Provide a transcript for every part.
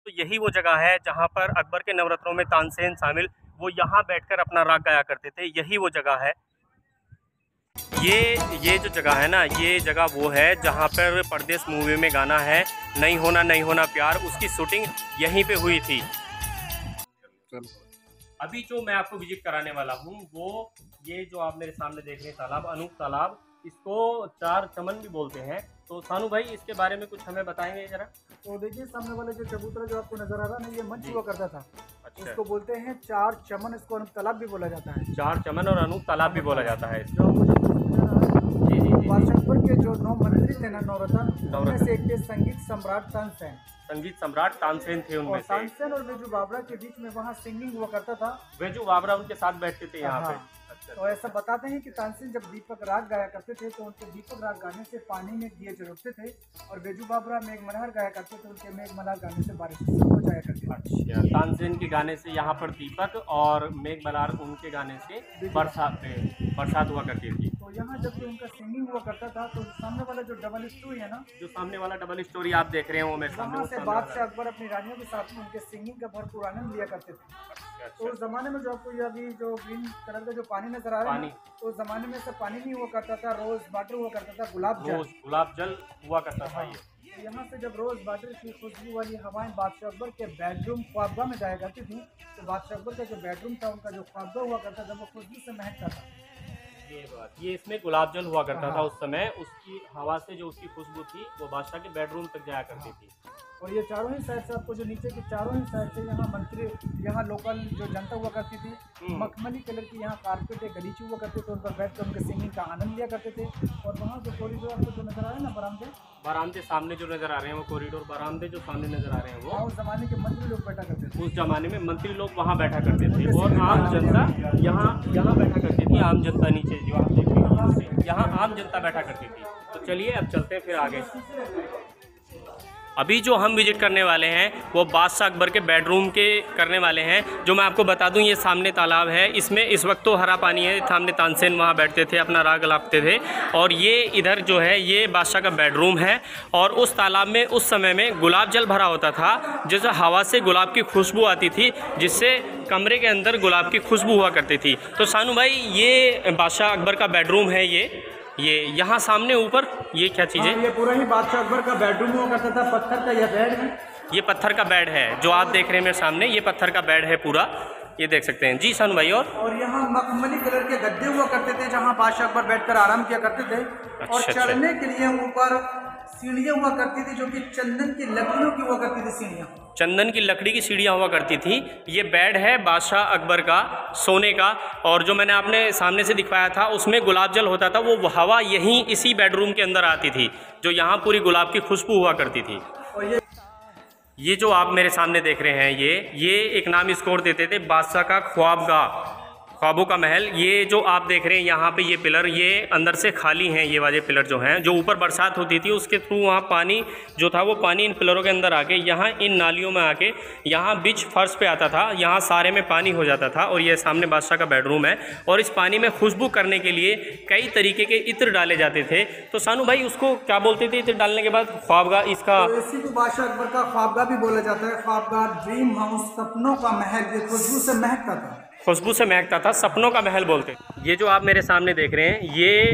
तो यही वो जगह है जहाँ पर अकबर के नवरत्नों में तानसेन शामिल, वो यहाँ बैठकर अपना राग गाया करते थे। यही वो जगह है। ये जो जगह है ना, ये जगह वो है जहाँ पर परदेस मूवी में गाना है नहीं होना प्यार, उसकी शूटिंग यहीं पे हुई थी। अभी जो मैं आपको विजिट कराने वाला हूँ वो ये जो आप मेरे सामने देख रहे हैं तालाब, अनूप तालाब, इसको चार चमन भी बोलते हैं। तो सानू भाई इसके बारे में कुछ हमें बताएंगे जरा। तो देखिए सामने वाला जो चबूतरा जो आपको नजर आ रहा है ना, ये मंच हुआ करता था। अच्छा। इसको बोलते हैं चार चमन, इसको अनूप तालाब भी बोला जाता है। चार चमन और अनूप तालाब भी बोला जाता है। जो बादशाह अकबर के जो 9 मंत्री थे ना, नौरत्न, उनमें से एक थे संगीत सम्राट तानसेन। संगीत सम्राट तानसेन थे उनमें से। तानसेन और वेजू बावरा के बीच में वहाँ सिंगिंग हुआ करता था। वेजू बावरा उनके साथ बैठते थे यहाँ पे। अच्छा। तो ऐसा बताते हैं कि तानसेन जब दीपक राग गाया करते थे तो उनके दीपक राग गाने से पानी में दिए जरूरते थे, और वेजू बावरा मेघ मल्हार गाया करते थे, उनके मेघ मल्हार गाने से बारिश हो जाया करती थी। अच्छा, तानसेन के गाने से यहाँ पर दीपक और मेघ मल्हार उनके गाने से बरसात हुआ करती थी। तो यहाँ जब उनका सिंगिंग हुआ करता था तो सामने वाला जो डबल स्टोरी है ना, जो सामने वाला डबल स्टोरी आप देख रहे हैं वो मेरे सामने, वहाँ से बादशाह अकबर अपनी रानियों के साथ में उनके सिंगिंग का भरपूर आनंद लिया करते थे। तो उस जमाने में जो आपको ये अभी जो ग्रीन कलर का जो पानी नजर आ रहा है, तो उस जमाने में सब पानी नहीं हुआ करता था, रोज वाटर हुआ करता था, गुलाब जल हुआ करता था। ये यहाँ से जब रोज वाटर की खुशबू वाली हवाएं बादशाह अकबर के बेडरूम ख्वाबगाह में जाया करती थी, तो बादशाह अकबर का जो बेडरूम था, उनका जो ख्वाबगाह हुआ करता था, वो खुशबू से महकता था। ये इसमें गुलाब जल हुआ करता था उस समय, उसकी हवा से जो उसकी खुशबू थी वो बादशाह के बेडरूम तक जाया करती थी। और ये चारों ही साइड से आपको जो नीचे की चारों ही साइड से यहाँ मंत्री, यहाँ लोकल जो जनता हुआ करती थी, मखमली कलर की यहाँ कारपेट एक गलीचे हुआ करते थे, उन पर बैठ कर उनके सिंगिंग का आनंद लिया करते थे। और वहाँ जो कॉरिडोर आपको जो नजर आ रहा है ना, बरामदे सामने जो नजर आ रहे हैं वो कॉरिडोर, बरामदे जो सामने नजर आ रहे हैं वो उस जमाने के मंत्री लोग बैठा करते थे। उस जमाने में मंत्री लोग वहाँ बैठा करते थे और आम जनता यहाँ बैठा करती थी। आम जनता नीचे जो आप देख रहे हैं यहाँ आम जनता बैठा करती थी। तो चलिए अब चलते हैं फिर आगे। अभी जो हम विजिट करने वाले हैं वो बादशाह अकबर के बेडरूम के करने वाले हैं। जो मैं आपको बता दूं, ये सामने तालाब है, इसमें इस वक्त तो हरा पानी है। सामने तानसेन वहाँ बैठते थे, अपना राग लापते थे, और ये इधर जो है ये बादशाह का बेडरूम है। और उस तालाब में उस समय में गुलाब जल भरा होता था, जैसे हवा से गुलाब की खुशबू आती थी, जिससे कमरे के अंदर गुलाब की खुशबू हुआ करती थी। तो सानू भाई ये बादशाह अकबर का बेडरूम है, ये यहाँ सामने ऊपर ये क्या चीज़ है? ये पूरा ही बादशाह अकबर का बेडरूम हुआ करता था। पत्थर का यह बेड है, ये पत्थर का बेड है जो आप देख रहे हैं मेरे सामने, ये पत्थर का बेड है पूरा, ये देख सकते हैं जी सानू भाई। और यहाँ मखमली कलर के गद्दे हुआ करते थे जहाँ बादशाह अकबर बैठकर आराम किया करते थे। और चढ़ने के लिए ऊपर सीढ़ियाँ हुआ करती थी, जो कि चंदन की लकड़ियों की हुआ करती थी। सीढ़ियाँ चंदन की लकड़ी की सीढ़ियाँ हुआ करती थी। ये बेड है बादशाह अकबर का सोने का, और जो मैंने आपने सामने से दिखाया था उसमें गुलाब जल होता था, वो हवा यहीं इसी बेडरूम के अंदर आती थी, जो यहाँ पूरी गुलाब की खुशबू हुआ करती थी। और ये जो आप मेरे सामने देख रहे हैं ये एक नाम इसको और देते थे बादशाह का ख्वाबगाह, ख्वाबों का महल। ये जो आप देख रहे हैं यहाँ पे ये पिलर, ये अंदर से खाली हैं, ये वाले पिलर जो हैं, जो ऊपर बरसात होती थी उसके थ्रू वहाँ पानी जो था वो पानी इन पिलरों के अंदर आके यहाँ इन नालियों में आके यहाँ बीच फर्श पे आता था, यहाँ सारे में पानी हो जाता था। और ये सामने बादशाह का बेडरूम है, और इस पानी में खुशबू करने के लिए कई तरीके के इत्र डाले जाते थे। तो सानू भाई उसको क्या बोलते थे इत्र डालने के बाद? ख्वाबगाह। इसका तो इसी को बादशाह अकबर का ख्वाबगाह भी बोला जाता है। ख्वाबगाह, ड्रीम हाउस, सपनों का महल, ये खुशबू से महकता था, खुशबू से महकता था, सपनों का महल बोलते। ये जो आप मेरे सामने देख रहे हैं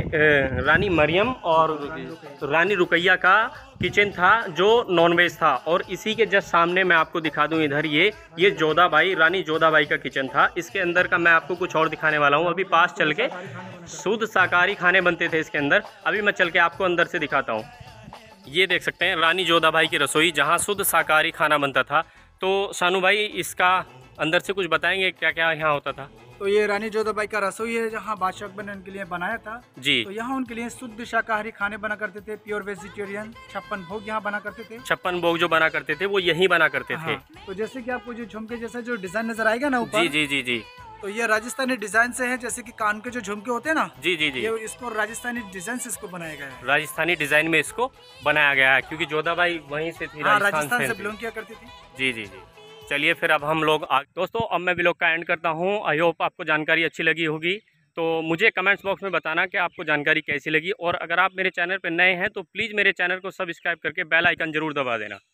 ये रानी मरियम और रानी रुकैया का किचन था जो नॉनवेज था। और इसी के जस्ट सामने मैं आपको दिखा दूं, इधर ये जोधाबाई, रानी जोधाबाई का किचन था। इसके अंदर का मैं आपको कुछ और दिखाने वाला हूं। अभी पास चल के शुद्ध शाकाहारी खाने बनते थे इसके अंदर, अभी मैं चल के आपको अंदर से दिखाता हूँ। ये देख सकते हैं रानी जोधाबाई की रसोई, जहाँ शुद्ध शाकाहारी खाना बनता था। तो सानू भाई इसका अंदर से कुछ बताएंगे क्या क्या यहाँ होता था? तो ये रानी जोधाबाई का रसोई है जहाँ बादशाह अकबर ने उनके लिए बनाया था जी। तो यहाँ उनके लिए शुद्ध शाकाहारी खाने बना करते थे, प्योर वेजिटेरियन। 56 भोग यहाँ बना करते थे। 56 भोग जो बना करते थे वो यहीं बना करते थे। तो जैसे कि आपको जो झुमके जैसा जो डिजाइन नजर आएगा ना ऊपर, जी जी जी जी, तो ये राजस्थानी डिजाइन से है। जैसे कि कान के जो झुमके होते हैं ना, जी जी जी, ये इसको राजस्थानी डिजाइन से इसको बनाया गया है। राजस्थानी डिजाइन में इसको बनाया गया है, क्योंकि जोधाबाई वहीं से थी, राजस्थान से बिलोंग किया करती थी। जी जी जी। चलिए फिर अब हम लोग दोस्तों अब मैं व्लॉग का एंड करता हूँ। आई होप आपको जानकारी अच्छी लगी होगी। तो मुझे कमेंट्स बॉक्स में बताना कि आपको जानकारी कैसी लगी, और अगर आप मेरे चैनल पर नए हैं तो प्लीज़ मेरे चैनल को सब्सक्राइब करके बेल आइकन ज़रूर दबा देना।